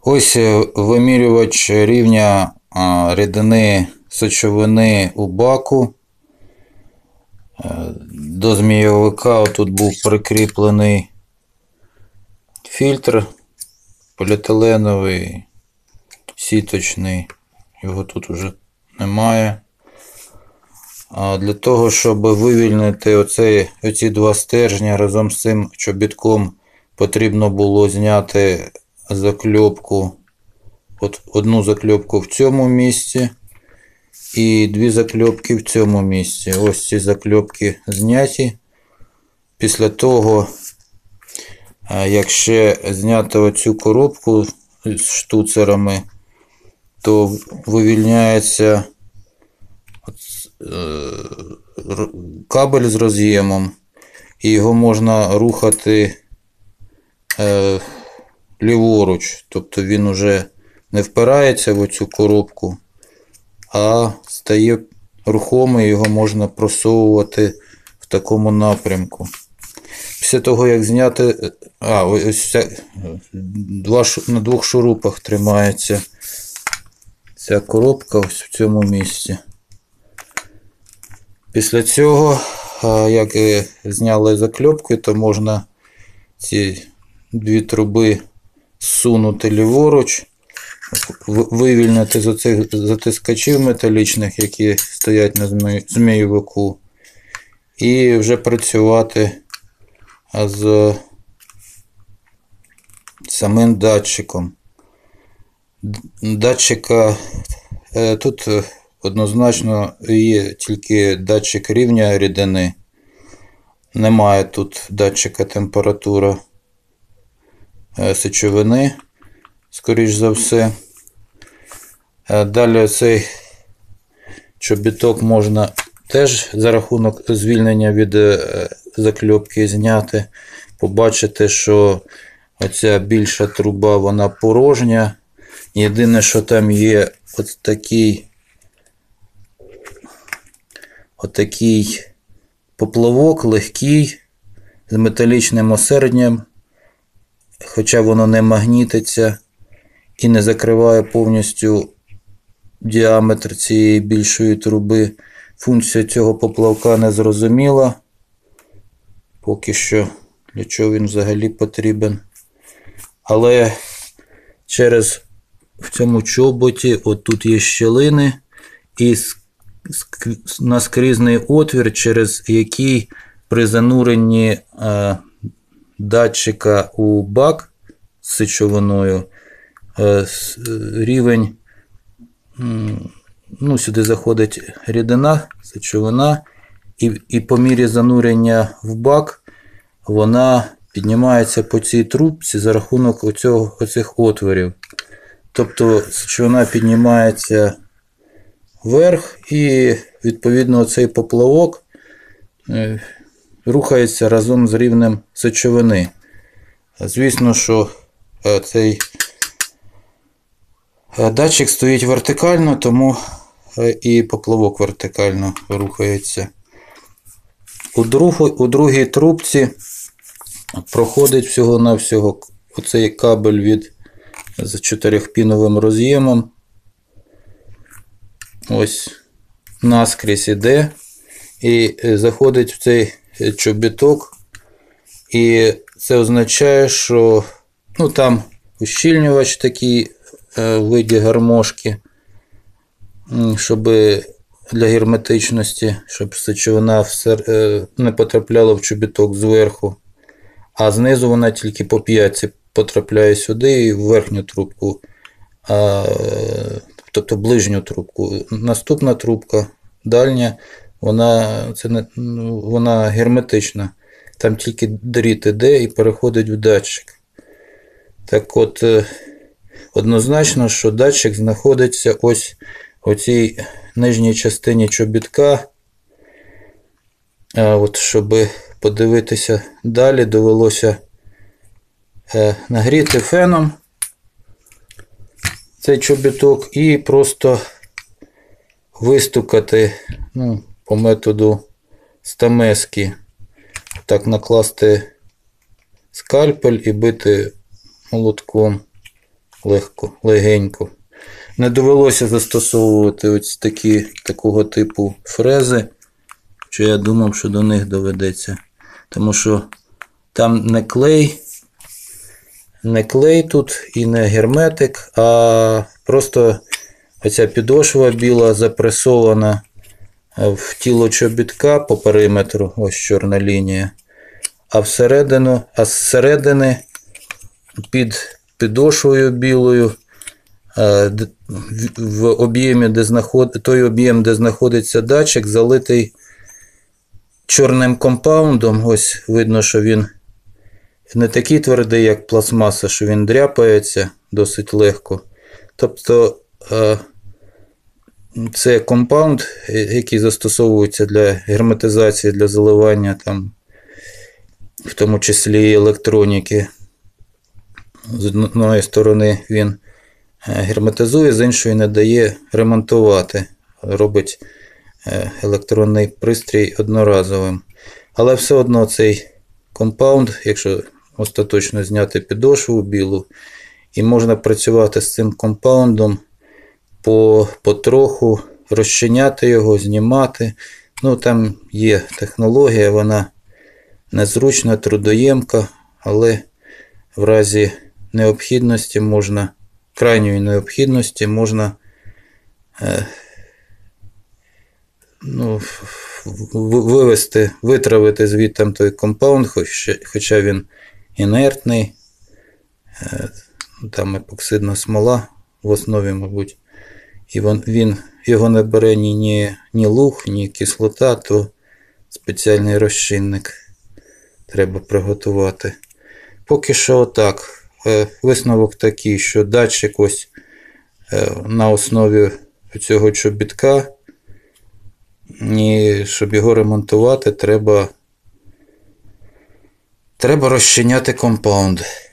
Ось вимірювач рівня рідини сечовини у баку. До змійовика тут був прикріплений фільтр поліетиленовий, сіточний, його тут вже немає. Для того, щоб вивільнити оці два стержні, разом з цим чобітком потрібно було зняти закльопку. Одну закльопку в цьому місці і дві закльопки в цьому місці. Ось ці закльопки зняті. Після того, як ще зняти оцю коробку з штуцерами, то вивільняється кабель з роз'ємом, і його можна рухати ліворуч, тобто він уже не впирається в оцю коробку, а стає рухомий, його можна просовувати в такому напрямку. Після того, як зняти, ось на двох шурупах тримається ця коробка ось в цьому місці. Після цього, як зняли закльопки, то можна ці дві труби зсунути ліворуч, вивільнити з оцих затискачів металічних, які стоять на змійовику, і вже працювати з самим датчиком. Датчика тут однозначно є тільки датчик рівня рідини. Немає тут датчика температури сечовини, скоріш за все. Далі цей чобіток можна теж за рахунок звільнення від закльопки зняти. Побачити, що оця більша труба, вона порожня. Єдине, що там є отакий поплавок легкий, з металічним осердям, хоча воно не магнітиться і не закриває повністю діаметр цієї більшої труби. Функція цього поплавка не зрозуміла. Поки що, для чого він взагалі потрібен. Але в цьому чоботі отут є щілини і наскрізний отвір, через який при зануренні датчика у бак з сечовиною рівень, сюди заходить рідина, сечовина, і по мірі занурення в бак вона піднімається по цій трубці за рахунок оцих отворів. Тобто сечовина піднімається вверх, і відповідно цей поплавок рухається разом з рівнем сечовини. Звісно, що цей датчик стоїть вертикально, тому і поплавок вертикально рухається. У другій трубці проходить всього-навсього оцей кабель з 4-піновим роз'ємом. Ось наскрізь іде і заходить в цей чобіток. І це означає, що там ущільнювач такий в виді гармошки, щоб для герметичності, щоб сечовина не потрапляла в чобіток зверху, а знизу вона тільки по п'ятці потрапляє сюди і в верхню трубку, тобто ближню трубку. Наступна трубка, дальня, вона герметична. Там тільки дріт іде і переходить в датчик. Так от, однозначно, що датчик знаходиться ось у цій нижній частині чобітка. Щоб подивитися далі, довелося нагріти феном цей чобіток і просто вистукати по методу стамески. Так накласти скальпель і бити молотком легенько. Не довелося застосовувати ось такого типу фрези, що я думав, що до них доведеться. Тому що там не клей тут і не герметик, а просто оця підошва біла запресована в тіло чобітка по периметру, ось чорна лінія, а зсередини під підошвою білою в об'ємі, той об'єм, де знаходиться датчик, залитий чорним компаундом. Ось видно, що він не такий твердий, як пластмаса, що він дряпається досить легко. Тобто це компаунд, який застосовується для герметизації, для заливання, там, в тому числі і електроніки. З одної сторони він герметизує, з іншої не дає ремонтувати, робить електронний пристрій одноразовим. Але все одно цей компаунд, якщо остаточно зняти підошву білу, і можна працювати з цим компаундом потроху, розчиняти його, знімати. Ну, там є технологія, вона незручна, трудоємка, але в разі необхідності можна, крайньої необхідності можна витравити звідти той компаунд, хоча він інертний, там епоксидна смола в основі, мабуть, і його не бере ні луг, ні кислота, то спеціальний розчинник треба приготувати. Поки що отак. Висновок такий, що датчик ось на основі цього чобітка, і щоб його ремонтувати, треба розчиняти компаунд.